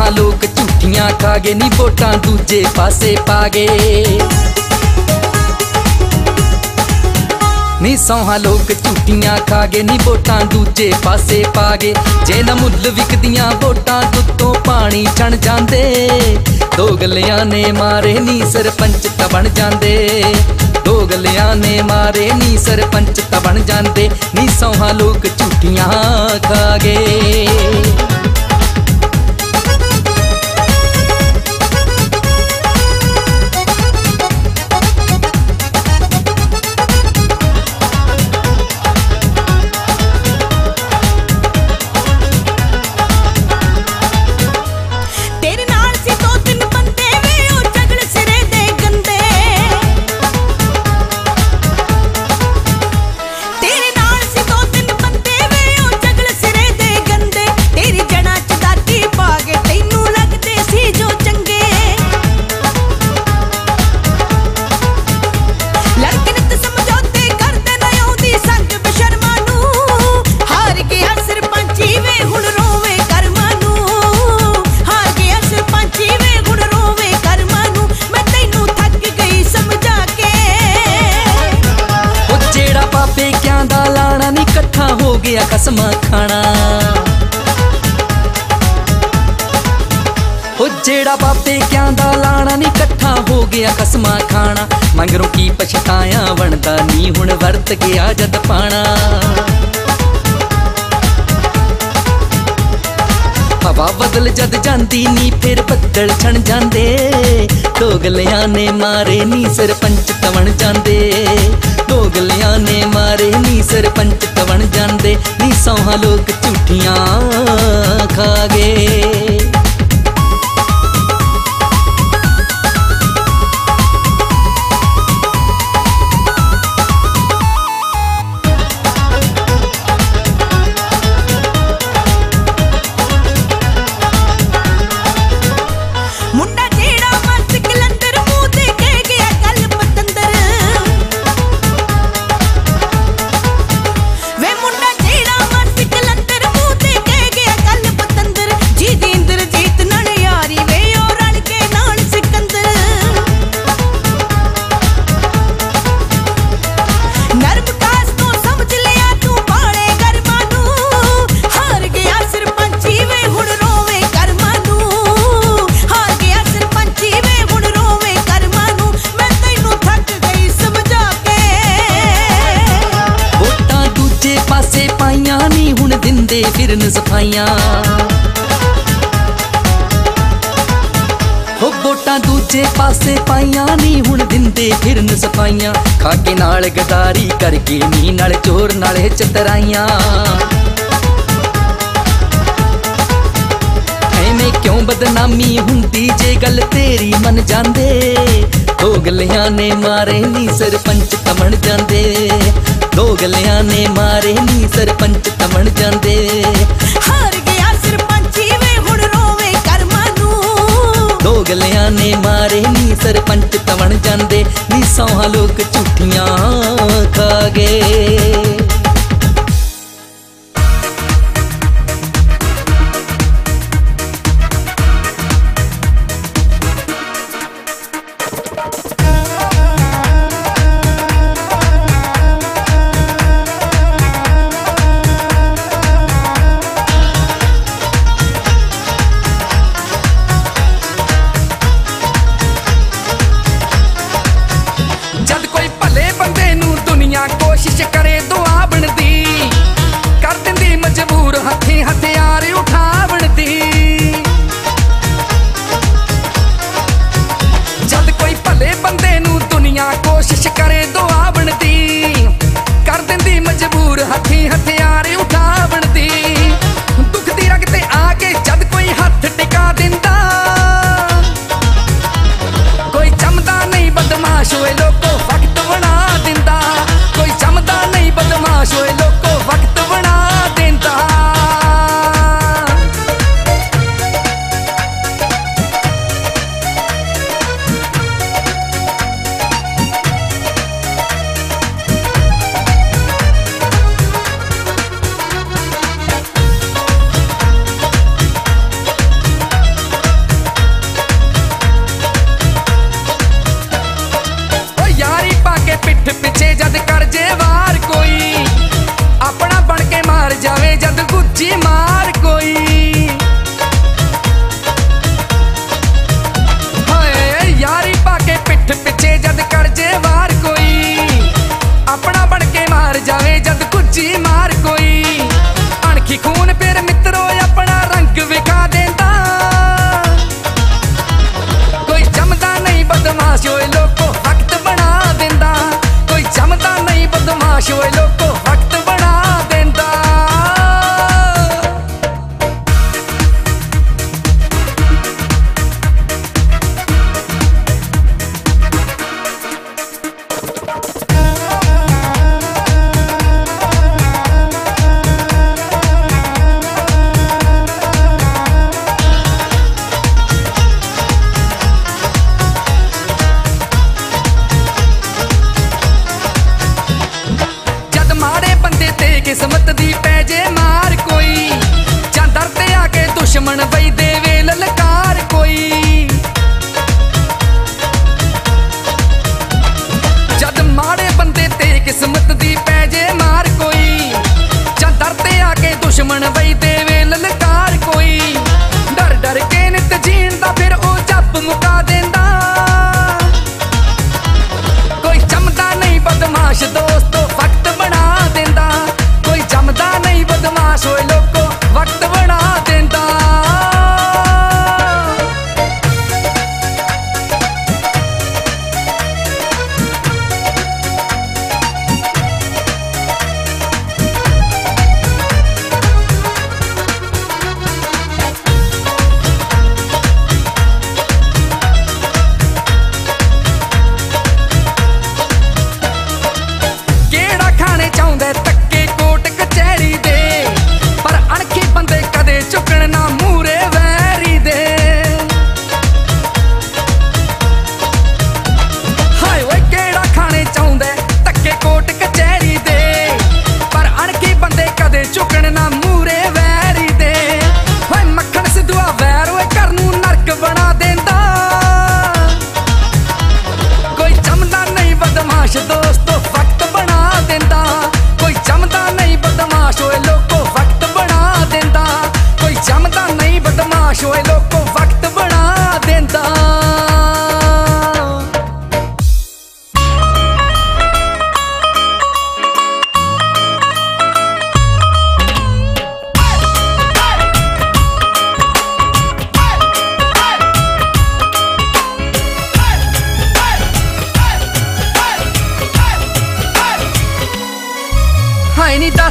लोग झूठियां खा गए नी वोटां दूजे पासे पा गए। नी सौहा लोग झूठियां खा गए नी वोटां दूजे पासे पा गए। जे ना मुੱਲ विकदियां वोटां दुੱਤੋਂ पानी छण जांदे। दोगलियां ने मारे नी सरपंच तां बन जांदे। दोगलियां ने मारे नी सरपंच तां बन जांदे। नी सौहा लोग झूठियां खा गए। हो गया कसमा खाना हो जेड़ा बाबे क्या दा लाना नी कट्ठा हो गया कसमा खाना। मंगरों की पछताया बनदा नी हुण वरत गया जद पाना। हवा बदल जद जांदी नी फिर बदल छण जांदे। दोगलियां ने मारे नी सरपंच तवन जांदे। दोगलियां ने मारे नी सरपंच तवन जांदे। नी सौहा लोग झूठियां खा गए। नी हुण दिंदे फिरन सफाइयां हो वोटां दूजे पासे पाइयां नी हुण दिंदे फिरन सफाइयां। खाके नाल गदारी करके नी नाल चोर नाले चतराइयां। ऐवें क्यों बदनामी हुंदी जे गल तेरी मन जांदे। दोगलियां ने मारे नी सरपंच तमन जांदे। दोगलियां ने मारे नी सरपंच तमन जांदे। हार गया सरपंची वे हुण रोवे कर्मां नूं। दोगलियां ने मारे नी सरपंच तमन जांदे। नी सौहा लोग झूठियां खा गए। कोशिश करे दुआ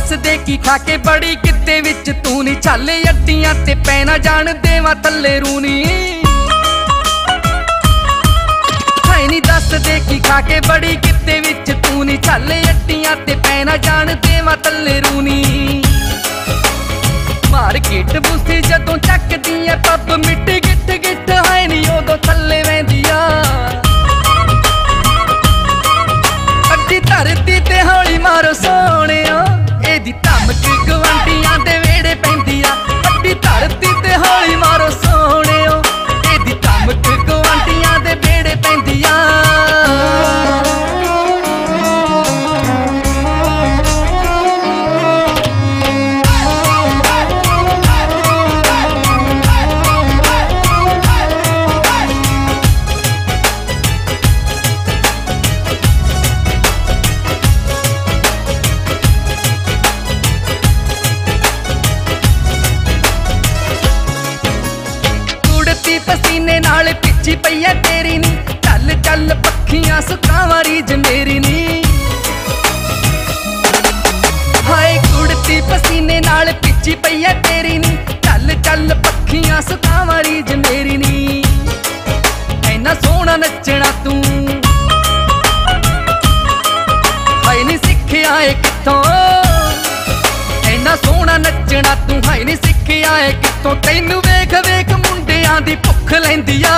दस दे की खा के बड़ी किते विच तू नी छाले अड्डियां ते पैना जान देवा थल्ले रूनी हाय नी दस दे की खा के बड़ी किते विच तू नी छाले अड्डियां ते पैना जान देवा थल्ले रूनी मार्केट बुसी जदों चकदियां तब मिट्टी गिट गिट हाय नी उदों थल्ले वैंदिया अड्डी धरती ते हौली मारो सोहणिया एदी धमक गवांढियां दे वेड़े पैंदी आ अड्डी धरती ते हौली मारो सोहणिया एदी धमक गवांढियां दे वेड़े पैंदी आ पसीने नाल पिछी पई है तेरी नी चल चल पखियां सुखां वारी जमेरी नी हाय कुड़ती पसीने नाल पिछी पई है तेरी नी चल चल पखियां सुखां वारी जमेरी नी ऐना सोहना नचना तू हाय नी सिखिया है कित्थों ऐना सोहना नचना तू हाय नी सिखिया है कित्थों तैनू वेख वेख मुंडियां दी भुख लैंदी आ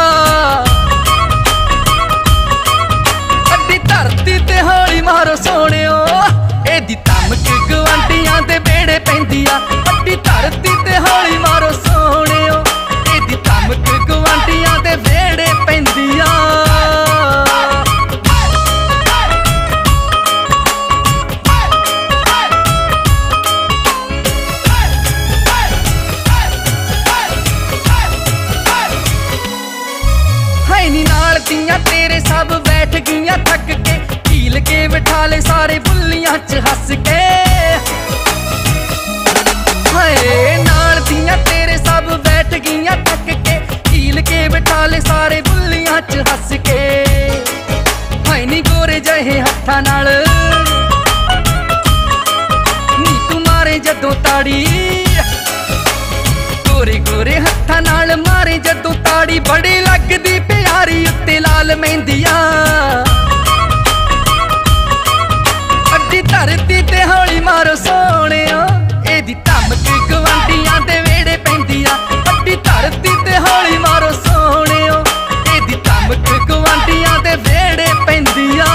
अड्डी धरती ते हौली मारो सोहणियो एदी धमक गवांढियां दे वेड़े पैंदी आ अड्डी धरती ते हौली मारो सोहणियो एदी धमक गवांढियां दे वेड़े पैंदी आ तेरे सब बैठ गईयां थक के कील के बिठा ले सारे बुल्लियां च हस के हाय नाल दियां तेरे सब बैठ गईयां थक के कील के बिठा ले सारे बुल्लियां च हस के हाय नी गोरे जहे हत्थां नाल नी तू मारे जदों ताड़ी गोरे गोरे हत्थां नाल मारे जदों ताड़ी बड़ी लगदी प्यारी उत्ते लाल मेहंदिया अड्डी धरती ते हौली मारो सोहणिया एदी धमक गवांढियां दे वेड़े पैंदी आ अड्डी धरती ते हौली मारो सोहणिया एदी धमक गवांढियां दे वेड़े पैंदी आ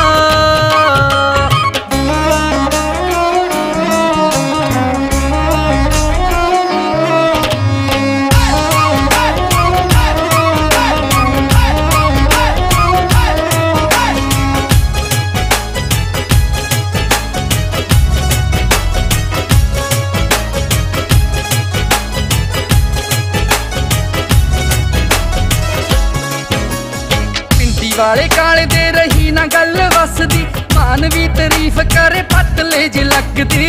वाले काले दे रही ना गल वसदी मान भी तारीफ करे पतले ज लगदी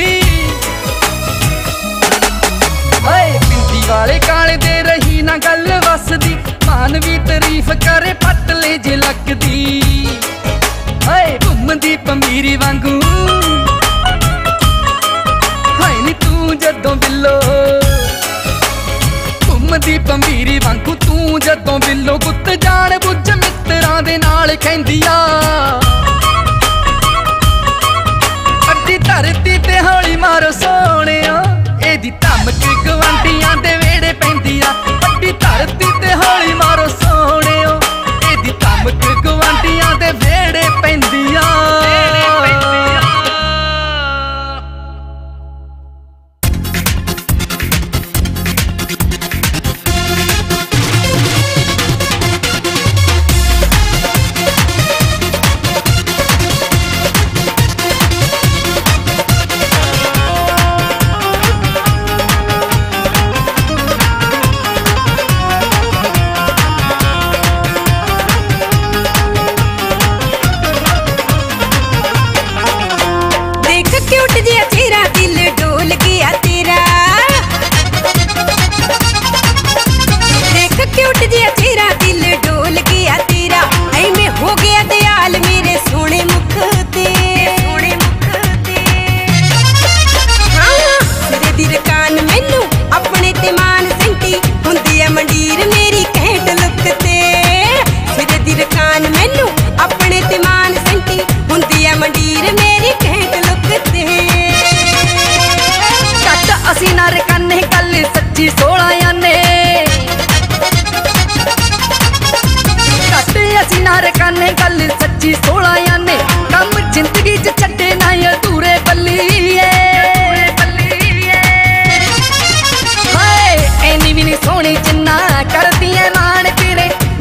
पिंडी वाले काले दे रही ना गल वसदी मान भी तारीफ करे पतले ज लगदी घूमदी पमीरी वांगू हाय नी तू जदों बिल्लो घूमदी पमीरी वांगू तू जदों बिल्लो गुੱਤ जान बुझ मित्रां दे नाल खैंदी आ अड्डी धरती ते हौली मारो सोहणिया एदी धमक गवांढियां दे वेड़े पैंदी आ अड्डी धरती ते हौली मारो सोहणिया एदी धमक गवांढियां दे वेड़े पैंदी आ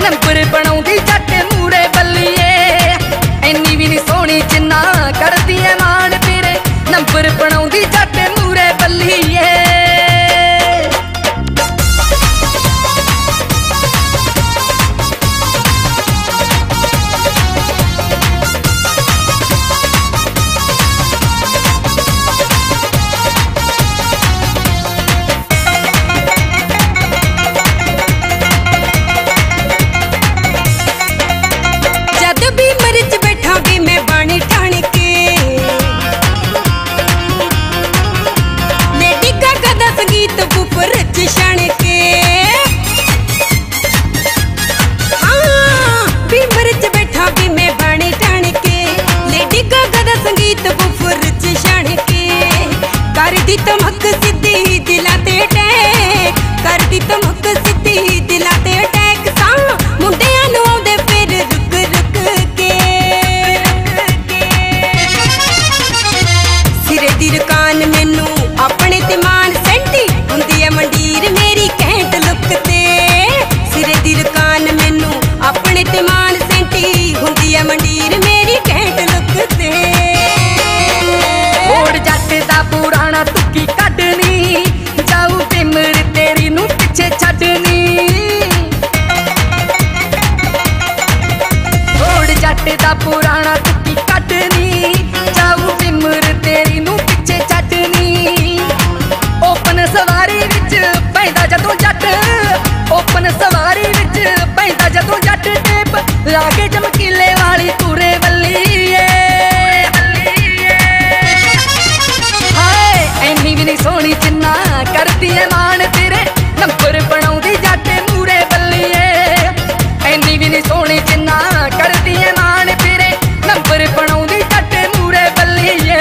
नंबर बनाउंदी जट मूरे बल्लीए इन्नी भी नहीं सोहनी जिन्ना करदी ऐ मान तेरे नंबर बनाउंदी जट मूरे बल्लीए तमक सिद्धी दिला ते टैक करदी तमक सिद्धी दिला ते टैक सा मुंडियां नूं आउंदे फिर रुक रुक के सिरे दी दुकान मैनू अपने ते मान सेंटी हुंदी ऐ मंडीर मेरी घैंट लुक ते सिरे दी दुकान मैनू अपने ते मान सेंटी हुंदी ऐ मंडीर मेरी घैंट लुक ते ओड़ जट दा पुराना तुकी कड्डनी जाऊ बिमर तेरी नू पिछे छड्डनी ओड़ जट दा पुराना तुकी कड्डनी जाऊ बिमर तेरी नू पिछे छड्डनी ओपन सवारी विच पैंदा जदों जट ओपन सवारी विच पैंदा जदों जट टेप लाके चमकीले वाली तुरे बल्लीए इन्नी भी नहीं सोहनी जिन्ना करदी ऐ मान तेरे नंबर बनाउंदी जट मूरे बल्लीए इन्नी भी नहीं सोहनी जिन्ना करदी ऐ मान तेरे नंबर बनाउंदी जट मूरे बल्लीए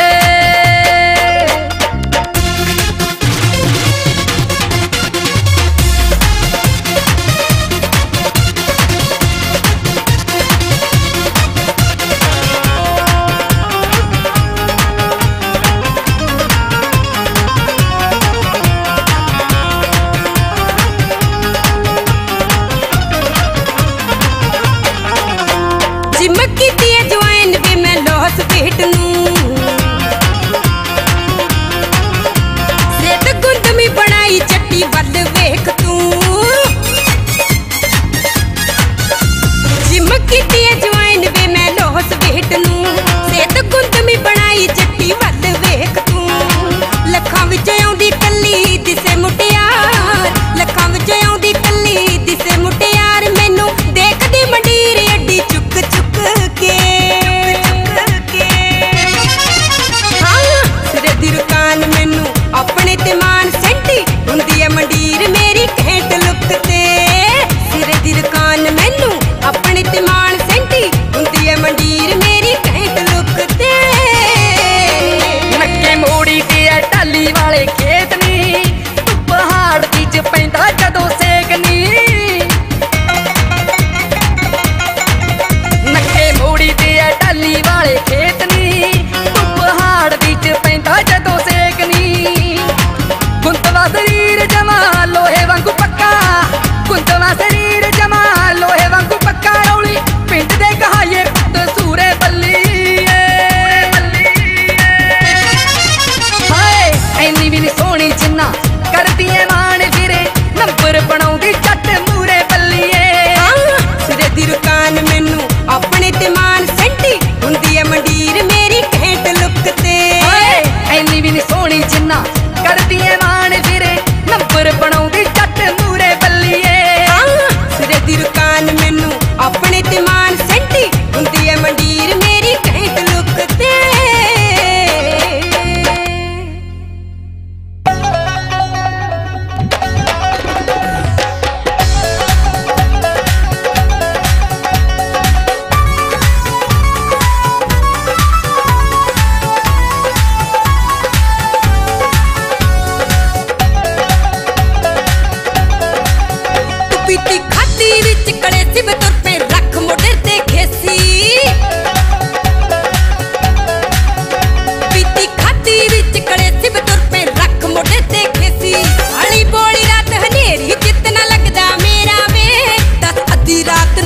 रात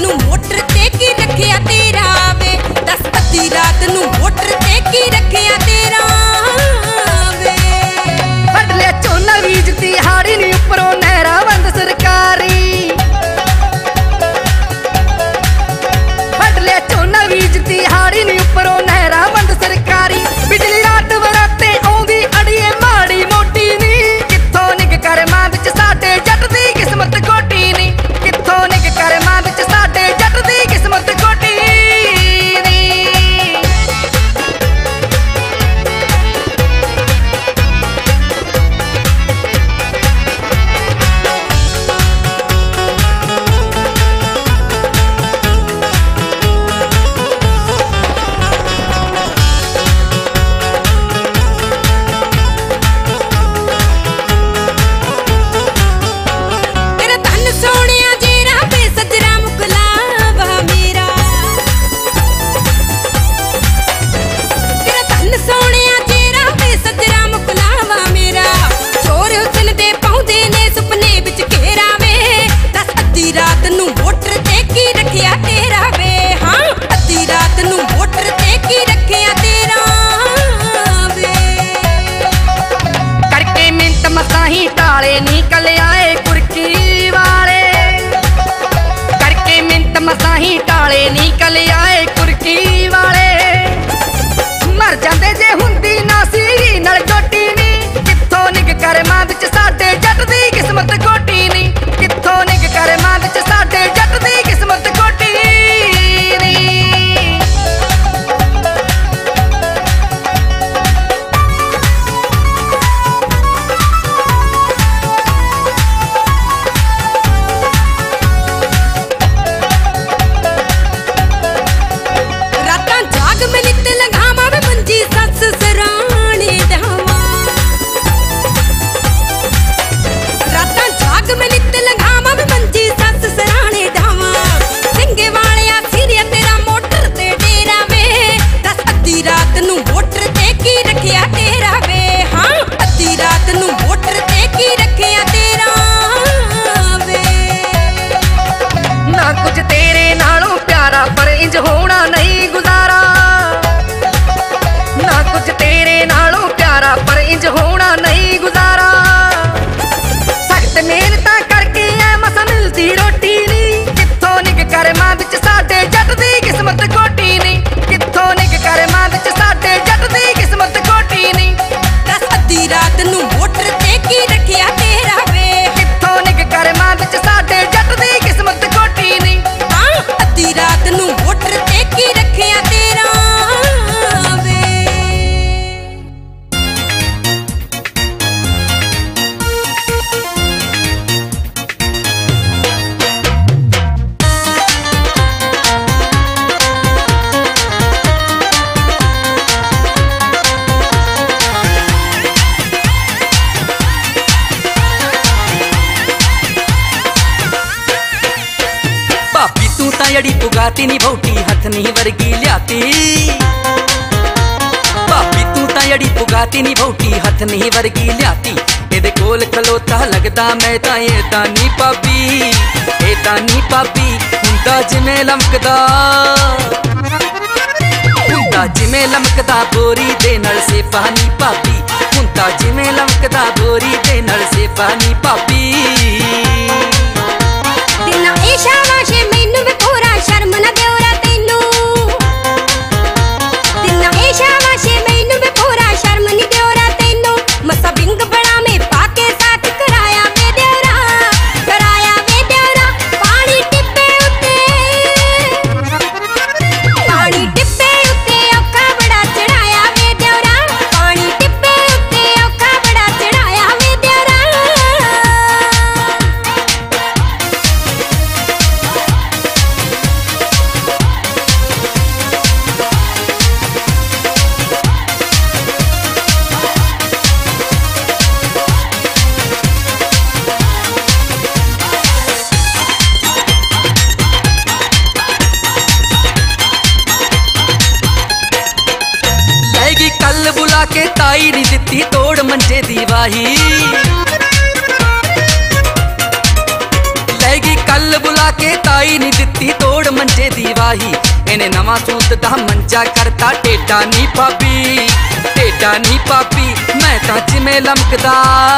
रखिया तेरा वे। हाँ अद्धी रात नू मोटर ते की रखिया तेरा वे। करके मिंट मसा ही टाले निकल आए कुर्की वाले, करके मिंट मसा ही टाले निकल आए कुर्की वाले। मर जांदे जे हुंदी ना सी नाल चोटी नी, कित्थों निक करमां विच साडे जट दी किस्मत खोटी नी, कित्थों निक करमां विच साडे जट दी किस्मत खोटी नी। रातां जाग में नित लगावा वे मंजी सस सराणे धावा। रातां जाग में नित लगावा वे मंजी सस सराणे धावा। सिंगे वालिया सिरिया तेरा मोटर ते डेरा वे। दस अद्धी रात नू मोटर ते की रखिया तेरा वे। हाँ अद्धी रात नू मोटर ते की रखिया तेरा वे। ना कुछ तेरे नालों प्यारा पर इंज होना नहीं गुजारा, ना कुछ तेरे नालों प्यारा पर इंज होना नहीं गुजारा। सख्त मेहनत करके ऐ मसा मिलती रोटी नी, कित्थों निक करमां विच साडे जट दी किस्मत खोटी नी, कित्थों निक करमां विच साडे जट दी किस्मत खोटी नी। दस अद्धी रात नू मोटर ते की रखिया तेरा वे। कित्थों निक करमां विच साडे जट दी किस्मत खोटी नी। हाँ अद्धी रात नू मोटर ते की रखिया तेरा वे। भाभी तू तां जड़ी पुगाती नी भौटी हथ नहीं वर्गी लियाती। भाभी तू तां जड़ी पुगाती नी भौटी हथ नहीं वर्गी लियाती। एदे कोल खलोता लगदा मैं तां एदा नी भाभी, एदा नी भाभी। हुंदा जिवें लमकदा, हुंदा जिवें लमकदा बोरी दे नल से पानी भाभी, हुंदा जिवें लमकदा बोरी दे नल से पानी भाभी। दिना ए शाबाशे मैनू वे पूरा शर्म ना देवरा तैनू। दिना ए शाबाशे मैनू वे पूरा शर्म नी देवरा तैनू। मसा बिंग बड़ा में पाके साथ कराया वे देवरा, कराया वे देवरा। पानी टिप्पे उत्ते, पानी टिप्पे उत्ते औखा बड़ा चढ़ाया वे देवरा। पानी टिप्पे उत्ते औखा बड़ा चढ़ाया वे देवरा। लैगी कल बुला के ताई नी दित्ती तोड़ मंजे दी वाही। लैगी कल बुला के ताई नी दित्ती तोड़ मंजे दी वाही। इन्हें नवा सूत दा मंजा करता टेढ़ा नी भाभी, टेढ़ा नी भाभी। मैं तां जिवें लमकदा,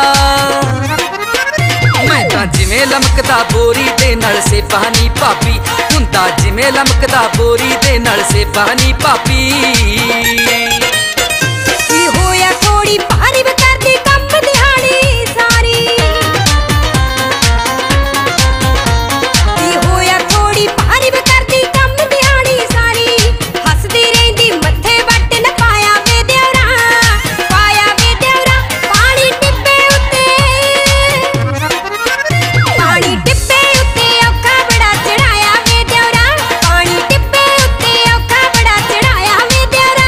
मैं तां जिवें लमकदा बोरी दे नल से पानी भाभी, हुंदा जिवें लमकदा बोरी दे नल से पानी भाभी। की होया थोड़ी भारी वे करदी कम दिहाड़ी सारी। की होया थोड़ी भारी वे करदी कम दिहाड़ी सारी। हसदी रहिंदी मत्थे वट न पाया वे देवरा, पाया वे देवरा। पानी टिप्पे उत्ते, पानी टिप्पे उत्ते औखा बड़ा चढ़ाया वे देवरा। पानी टिप्पे उत्ते औखा बड़ा चढ़ाया वे देवरा।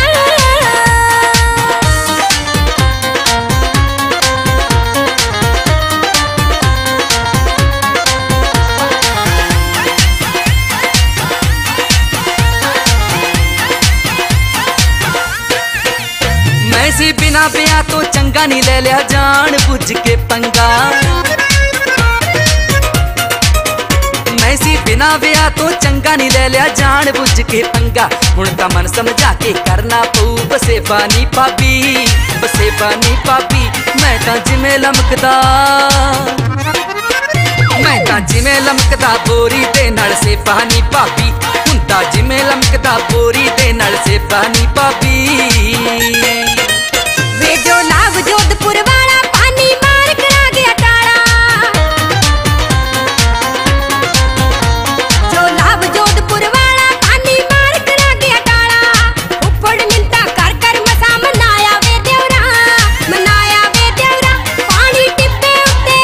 मैं सी बिना ब्याह तो चंगा नहीं ले लिया जान बुझ के पंगा। मैं सी बिना बिना विआह तो चंगा नहीं ले लिया जान बुझ के पंगा। हुण तां मन समझा के करना पऊ बसेबा नी भाभी, बसेबा नी भाभी। मैं तां जिवें लमकदा, मैं तां जिवें लमकदा बोरी दे नाल सेबा नी भाभी, हुंदा जिवें लमकदा बोरी दे नाल सेबा नी भाभी। वे जो लाभ जोधपुर वाला पानी मार करा गया टाड़ा, जो लाभ जोधपुर वाला पानी मार करा गया टाड़ा। उफड़ मिंता कर कर मसा मनाया वे देवरा, मनाया वे देवरा। पानी टिप्पे उत्ते,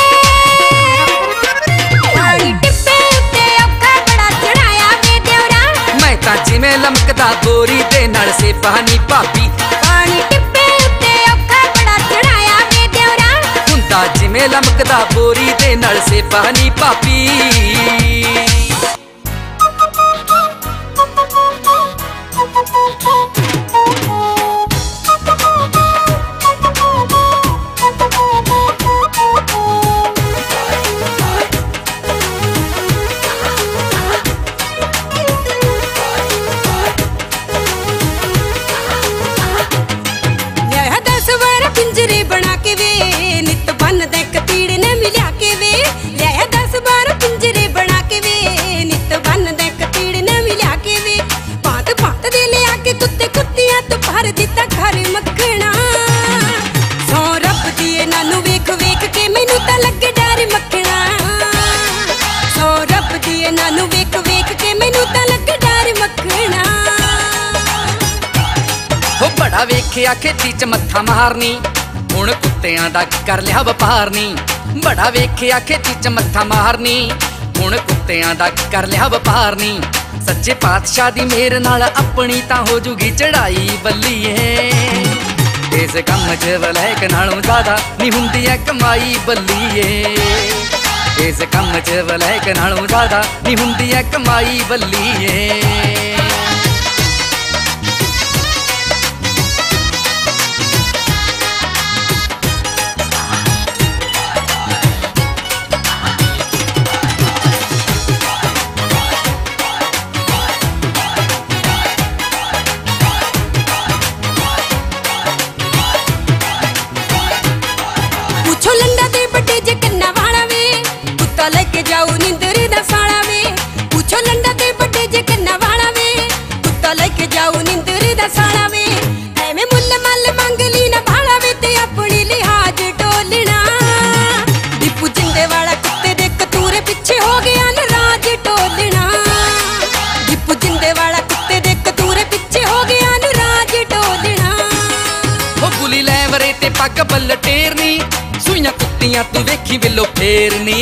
पानी टिप्पे उत्ते औखा बड़ा चढ़ाया वे देवरा। मैं तां जिवें लमकदा बोरी दे नाल सेबा नी भाभी, पानी टिप्पे उत्ते औखा बड़ा चढ़ाया वे देवरा। हुंदा जिवें लमकदा बोरी दे नाल सेबा नी भाभी। यह 10 बार पिंजरे बना के वे नित बन दे कतीड़ ने मिला के वे। यह 10 बार पिंजरे बना के वे नित बन दे कतीड़ ने मिला के वे। बात बात दे ले आके कुत्ते कुत्तियां तो भर दिता घर मखना। सौ रब दिए नानू वेख वेख के मैनू तां लगे डर मखना। सौ रब दिए नानू वेख वेख के मैनू तां लगे डर मखना। हो बड़ा वेखिया खेती च मत्था मारनी, हुण कुत्तियां दा कर लिया वपार नी। बड़ा वेखिया खेती च मत्था मारनी, हुण कुत्तियां दा कर लिया वपार नी। सच्चे पातशाह दी मेहर नाल अपनी तां हो जूगी चढ़ाई बल्लीए। इस कम च वलैक नालों ज्यादा नी हुंदी ऐ कमाई बल्लीए। इस कम च वलैक नालों ज्यादा नी हुंदी ऐ कमाई बल्लीए। पूछो लंडा दे बड़े जे कन्ना वाला वे, कुत्ता लेके जाऊ नींदर दा साला वे। पूछो लंडा दे बड़े जे कन्ना वाला वे, कुत्ता लेके जाऊ नींदर दा साला वे। एवें मुल्ल मल मंगली ना भाला वे ते अपनी लिहाज टोलना। दीपू जिंदे वाला कुत्ते दे कतूरे पिछे हो गया नाराज टोलना। दीपू जिंदे वाला कुत्ते दे कतूरे पिछे हो गया नाराज टोलना। हो गुली लैवरे ते पग बल टेरनी, सुइयां कुत्तियां तू वेखी बिलो फेरनी।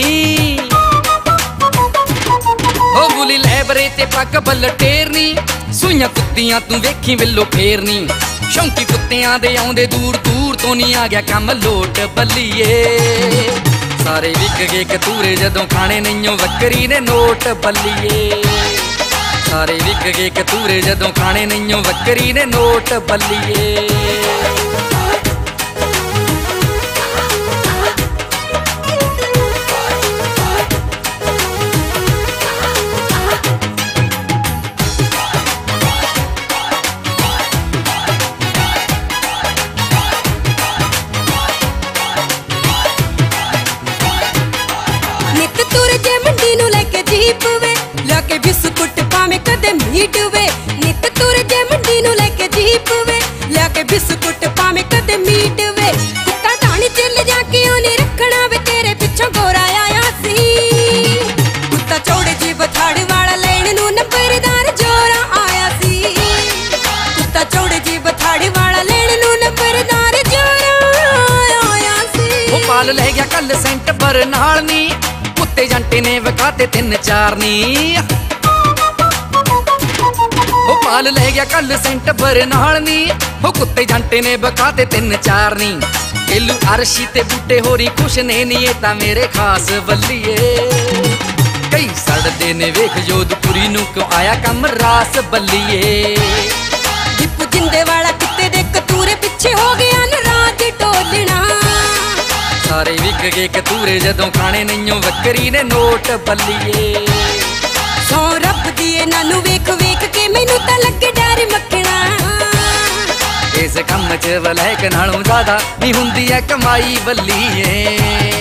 हो गुली लैवरे ते पग बल टेरनी, सुइयां कुत्तियां तू वेखी बिलो फेरनी। शौंकी कुत्तियां दे आउंदे दूर दूर तो नहीं आ गया कम लोट बल्लीए। सारे विक गए कतूरे जदों खाने नईयों वक्करी ने नोट बल्लीए। सारे विक गए कतूरे जदों खाने नईयों वक्करी ने नोट बल्लीए। नित तुर जे मंडी नू लेके जीप वे, लाके बिस्कुट पावे कदे मीट वे। नित तुर जे मंडी नू लेके जीप वे, लाके बिस्कुट पावे कदे मीट वे। कुत्ता धानी चिल जाके ओने रखना वे तेरे पिछों गोरा आया सी। कुत्ता चौड़े जी बथाड़ वाला लेन नू नंबरदार जोरा आया सी। कुत्ता चौड़े जी बथाड़ वाला लेन नू नंबरदार जोरा आया सी। वो पाल ले गया कल सेंट पर नाल नी, कुत्ते जंटे ने वकाते 3-4 नी। वो पाल ले गया कल सेंट पर नाल नी, वो कुत्ते जंटे ने वकाते 3-4 नी। केलू अरशी ते बूटे होरी खुश ने नी, ये तां मेरे खास बल्लीए। कई सड़दे ने वेख जोधपुरी नू क्यों आया कम रास बल्लीए। दीपू जिंदे वाला कुत्ते दे कतूरे पिछे हो गया नाराज टोलना। सारे विक गए कतूरे जदों खाने नईयों वक्करी ने नोट बल्लीए। ਕੰਮ 'ਚ ਵਲੈਕ ਨਾਲੋਂ ਜ਼ਿਆਦਾ ਨੀ ਹੁੰਦੀ ਐ ਕਮਾਈ ਬੱਲੀਏ।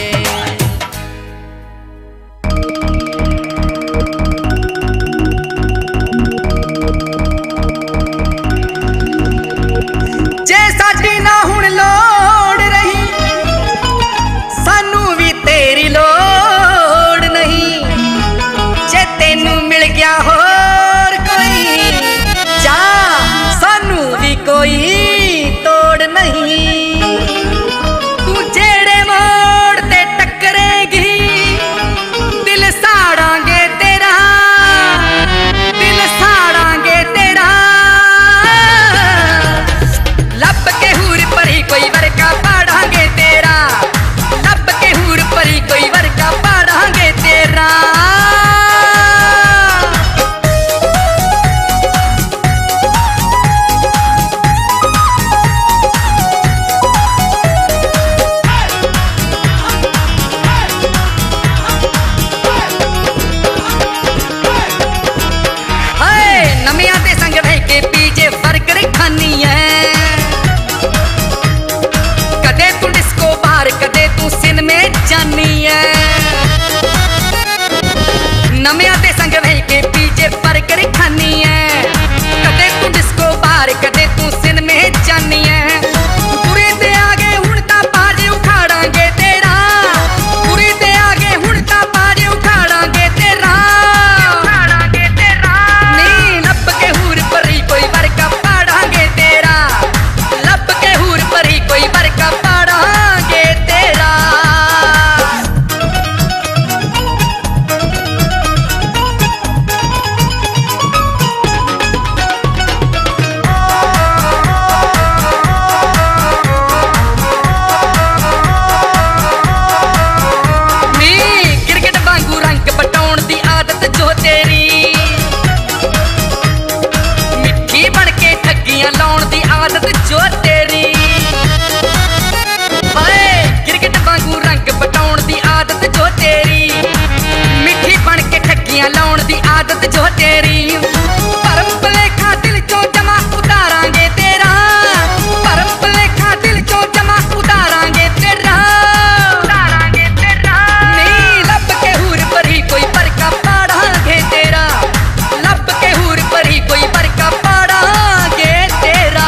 जे साडी ना हुण लोड़ रही सानू भी तेरी लोड़ नहीं। जे तेनू मिल गया होर कोई जा सानू भी कोई तोड़ नहीं। तू जेड़े मोड़ ते टकरेगी दिल साड़ांगे तेरा, दिल साड़ांगे तेरा। लब के हूर परी कोई वर्का पाड़ांगे तेरा, लब के हूर परी कोई वर्का पाड़ांगे तेरा। नमिया दे संग बह के पीछे बर्गर खानी है। कदे तू डिस्को बार कदे तू सिनेमे जानी है। नमिया दे संग बह के पीछे बर्गर खानी है। कदे तू डिस्को बार कदे तू सिनेमे जानी है। बुरे ते आगे हुण तां बाज उखाड़ांगे तेरा, बुरे ते आगे हुण तां बाज उखाड़ांगे तेरा, उखाड़ांगे तेरा। नी लब के हूर परी कोई वर्का पाड़ांगे तेरा, लब के हूर परी कोई वर्का पाड़ांगे तेरा। नी क्रिकेट वांगू रंग पटाउण दी आदत जो तेरी, मिठी बन के ठगियां लाउण दी आदत जो तेरी। हाय क्रिकेट वांगू रंग पटाउण दी आदत जो तेरी, मिठी बन के ठगियां लाउण दी आदत जो तेरी। भरम भलेखा दिल चों जमा उतारांगे तेरा, भरम भलेखा दिल चों जमा उतारांगे तेरा, उतारांगे तेरा। नी लब के हूर परी कोई बरका पाड़ांगे तेरा, लब के हूर परी कोई बरका पाड़ांगे तेरा।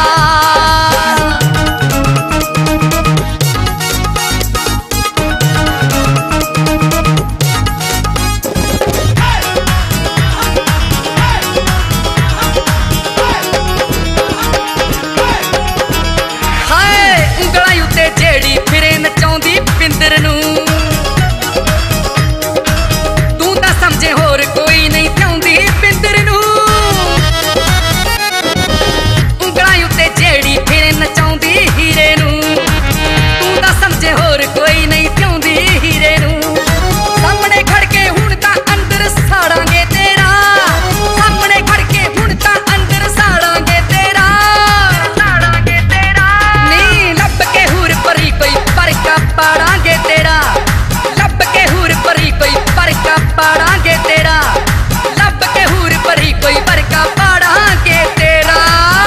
हाय ਉਂਗਲਾਂ ਉੱਤੇ ਜਿਹੜੀ ਫਿਰੇ ਨਚਾਉਂਦੀ ਪਿੰਦਰ ਨੂੰ, ਤੂੰ ਤਾਂ ਸਮਝੇ ਹੋਰ ਕੋਈ ਨਹੀਂ ਚਾਹੁੰਦੀ ਪਿੰਦਰ ਨੂੰ। ਉਂਗਲਾਂ ਉੱਤੇ ਜਿਹੜੀ ਫਿਰੇ ਨਚਾਉਂਦੀ ਹੀਰੇ ਨੂੰ, ਤੂੰ ਤਾਂ ਸਮਝੇ ਹੋਰ ਕੋਈ ਨਹੀਂ ਚਾਹੁੰਦੀ ਹੀਰੇ ਨੂੰ। ਸਾਹਮਣੇ ਖੜ ਕੇ ਹੁਣ ਤਾਂ ਅੰਦਰ ਸਾੜਾਂਗੇ ਤੇਰਾ, ਸਾਹਮਣੇ ਖੜ ਕੇ ਹੁਣ ਤਾਂ ਅੰਦਰ ਸਾੜਾਂਗੇ ਤੇਰਾ, ਸਾੜਾਂਗੇ ਤੇਰਾ। ਨੀ ਲੱਭ ਕੇ ਹੂਰ ਪਰੀ ਕੋਈ ਪਰਕਾ ਪਾੜਾਂਗੇ ਤੇਰਾ, ਲੱਭ ਕੇ ਹੂਰ ਪਰੀ ਕੋਈ ਪਰਕਾ ਪਾੜਾਂਗੇ ਤੇਰਾ, ਲੱਭ ਕੇ ਹੂਰ ਪਰੀ ਕੋਈ ਪਰਕਾ ਪਾੜਾਂਗੇ ਤੇਰਾ।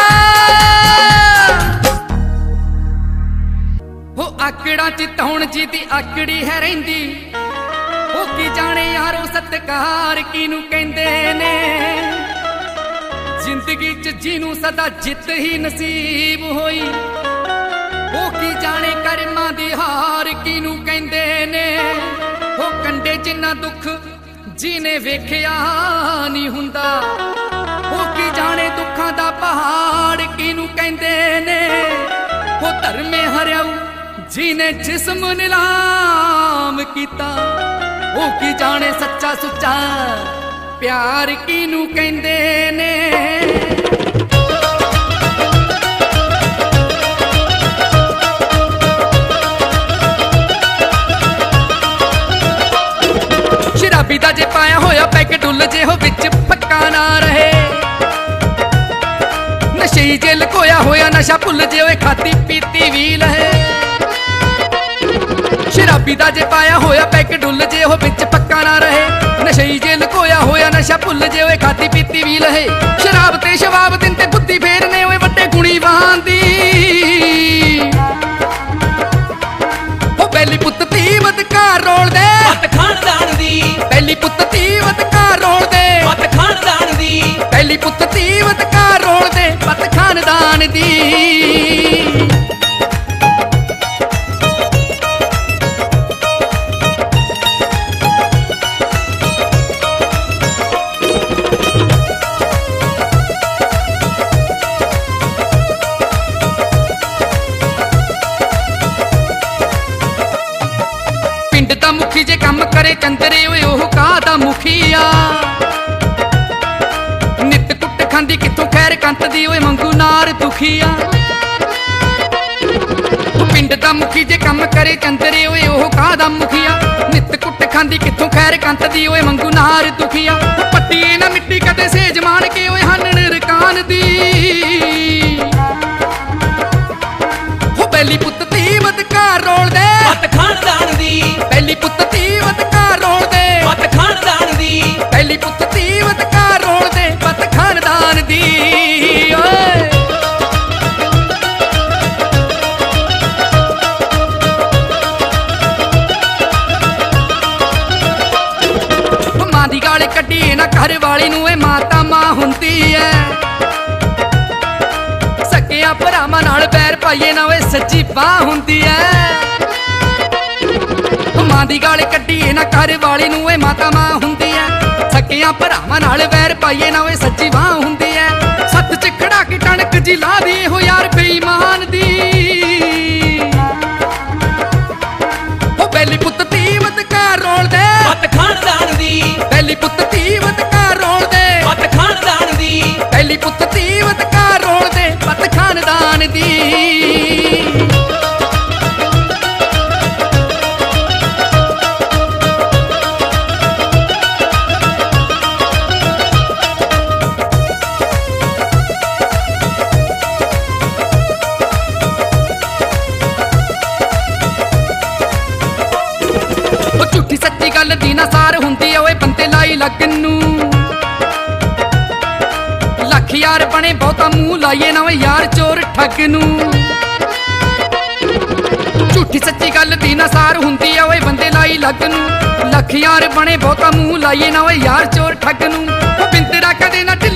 ਹੋ ਆਕੜਾਂ ਚ ਧੌਣ ਜੀ ਦੀ ਆਕੜੀ ਹੈ ਰਹਿੰਦੀ, ਉਹ ਕੀ ਜਾਣੇ ਯਾਰੋ ਸਤਿਕਾਰ ਕਿਹਨੂੰ ਕਹਿੰਦੇ ਨੇ। ਜ਼ਿੰਦਗੀ ਚ ਜਿਹਨੂੰ ਸਦਾ ਜਿੱਤ ਹੀ ਨਸੀਬ ਹੋਈ, ਉਹ ਕੀ ਜਾਣੇ ਕਰਮਾਂ ਦੀ ਹਾਰ ਕਿਹਨੂੰ ਕਹਿੰਦੇ ਨੇ। ਉਹ ਕੰਡੇ ਜਿੰਨਾ ਦੁੱਖ ਜਿਹਨੇ ਵੇਖਿਆ ਨਹੀਂ ਹੁੰਦਾ, ਉਹ ਕੀ ਜਾਣੇ ਦੁੱਖਾਂ ਦਾ ਪਹਾੜ ਕਿਹਨੂੰ ਕਹਿੰਦੇ ਨੇ। ਉਹ ਧਰਮੇ ਹਰਿਆਊ ਜਿਹਨੇ ਜਿਸਮ ਨਿਲਾਮ ਕੀਤਾ, ਉਹ ਕੀ ਜਾਣੇ ਸੱਚਾ ਸੁੱਚਾ ਪਿਆਰ ਕਿਹਨੂੰ ਕਹਿੰਦੇ ਨੇ। ਸ਼ਰਾਬੀ ਦਾ ਜੇ ਪਾਇਆ ਹੋਇਆ ਪੈਕ ਡੁੱਲ ਜੇ ਹੋ ਵਿੱਚ ਪੱਕਾ ਨਾ ਰਹੇ, ਨਸ਼ੇ ਜੇ ਲਕੋਇਆ ਹੋਇਆ ਨਸ਼ਾ ਭੁੱਲ ਜੇ ਓਏ ਖਾਤੀ ਪੀਤੀ ਵੀ ਲਹੇ। ਸ਼ਰਾਬੀ ਦਾ ਜੇ ਪਾਇਆ ਹੋਇਆ ਪੈਕ ਡੁੱਲ ਜੇ ਉਹ ਵਿੱਚ ਪੱਕਾ ਨਾ ਰਹੇ, ਨਸ਼ੇ ਜੇ ਲਕੋਇਆ ਹੋਇਆ ਨਸ਼ਾ ਭੁੱਲ ਜੇ ਓਏ ਖਾਤੀ ਪੀਤੀ ਵੀ ਲਹੇ। ਸ਼ਰਾਬ ਤੇ ਸ਼ਵਾਬ ਦਿਨ ਤੇ ਬੁੱਧੀ ਫੇਰਨੇ ਓਏ ਵੱਡੇ ਗੁਣੀ ਵਾਂਦੀ, ਰੋਲ ਦੇ ਪੱਤ ਖਾਨਦਾਨ ਦੀ, ਪਹਿਲੀ ਪੁੱਤ ਤੀਵਤ ਕਾ ਰੋਲ ਦੇ ਪੱਤ ਖਾਨਦਾਨ ਦੀ, ਪਹਿਲੀ ਪੁੱਤ ਤੀਵਤ ਕਾ ਰੋਲ ਦੇ ਪੱਤ ਖਾਨਦਾਨ ਦੀ। ਪਿੰਡ ਦਾ ਮੁਖੀ ਜੇ ਕੰਮ ਕਰੇ ਚੰਦਰੇ ਓਏ ਉਹ ਕਾਹਦਾ ਮੁਖੀਆ। ਨਿੱਤ ਕੁੱਟ ਖਾਂਦੀ ਕਿੱਥੋਂ ਖੈਰ ਕੰਤ ਦੀ ਓਏ ਮੰਗੂ ਨਾਰ ਦੁਖੀਆ। ਪਿੰਡ ਦਾ ਮੁਖੀ ਜੇ ਕੰਮ ਕਰੇ ਚੰਦਰੇ ਓਏ ਉਹ ਕਾਹਦਾ ਮੁਖੀਆ। ਨਿੱਤ ਕੁੱਟ ਖਾਂਦੀ ਕਿੱਥੋਂ ਖੈਰ ਕੰਤ ਦੀ ਓਏ ਮੰਗੂ ਨਾਰ ਦੁਖੀਆ। ਪੱਟੀਏ ਨਾ ਮਿੱਟੀ ਕਦੇ ਸੇਜ ਮਾਣ ਕੇ ਓਏ ਹਨਣ ਰਕਾਨ ਦੀ। ਹੋ ਪਹਿਲੀ ਪੁੱਤ ਤੀਵਤ ਕਾ ਰੋਲ ਦੇ ਪੱਤ ਖਾਨਦਾਨ ਦੀ, ਪਹਿਲੀ ਪੁੱਤ ਤੀਵਤ ਕਾ ਰੋਲ ਦੇ ਪੱਤ ਖਾਨਦਾਨ ਦੀ, ਪਹਿਲੀ ਪੁੱਤ ਤੀਵਤ ਕਾ ਰੋਲ ਦੇ ਪੱਤ ਖਾਨਦਾਨ ਦੀ। ਓਏ ਮਾਂ ਦੀ ਗਾਲ ਕੱਢੀ ਨਾ ਘਰ ਵਾਲੀ ਨੂੰ ਏ ਮਾਤਾ ਮਾਂ ਹੁੰਦੀ ਐ। ਸਕਿਆ ਭਰਾਵਾਂ ਨਾਲ ਬੈਰ ਪਾਈਏ ਨਾ ਓਏ ਸੱਚੀ ਬਾਹ ਹੁੰਦੀ ਐ। ਮਾਂ ਦੀ ਗਾਲ ਕੱਢੀਏ ਨਾ ਘਰ ਵਾਲੀ ਨੂੰ ਏ ਮਾਤਾ ਮਾਂ ਹੁੰਦੀ ਐ। ਸਕਿਆ ਭਰਾਵਾਂ ਨਾਲ ਵੈਰ ਪਾਈਏ ਨਾ ਓਏ ਸੱਚੀ ਬਾਹ ਹੁੰਦੀ ਐ। ਸੱਤ ਚ ਖੜਾ ਕੇ ਟਣਕ ਜੀ ਲਾ ਦੀ ਹੋ ਯਾਰ ਬੇਈਮਾਨ ਦੀ। ਉਹ ਪਹਿਲੀ ਪੁੱਤ ਤੀਵਤ ਕਾ ਰੋਲ ਦੇ ਪੱਤ ਖਾਨਦਾਨ ਦੀ, ਪਹਿਲੀ ਪੁੱਤ ਤੀਵਤ ਕਾ ਰੋਲ ਦੇ ਪੱਤ ਖਾਨਦਾਨ ਦੀ, ਪਹਿਲੀ ਪੁੱਤ ਤੀਵਤ ਕਾ ਰੋਲ ਦੇ ਪੱਤ ਖਾਨਦਾਨ ਦੀ। ਉਹ ਝੂਠੀ ਸੱਚੀ ਗੱਲ ਦੀ ਨਾ ਸਾਰ ਹੁੰਦੀ ਓਏ ਬੰਦੇ ਲਾਈ ਲੱਗਣ ਨੂੰ। ਲੱਖ ਯਾਰ ਬਣੇ ਬਹੁਤਾ ਮੂੰਹ ਲਾਈਏ ਨਾ ਓਏ ਯਾਰ ਚੋਰ ਠੱਗ ਨੂੰ। ਝੂਠੀ ਸੱਚੀ ਗੱਲ ਦੀ ਨਾ ਸਾਰ ਹੁੰਦੀ ਓਏ ਬੰਦੇ ਲਾਈ ਲੱਗਣ ਨੂੰ। ਲੱਖ ਯਾਰ ਬਣੇ ਬਹੁਤਾ ਮੂੰਹ ਲਾਈਏ ਨਾ ਓਏ ਯਾਰ ਚੋਰ ਠੱਗ ਨੂੰ। ਉਹ ਬਿੰਦਰਾ ਕਦੇ ਨਾ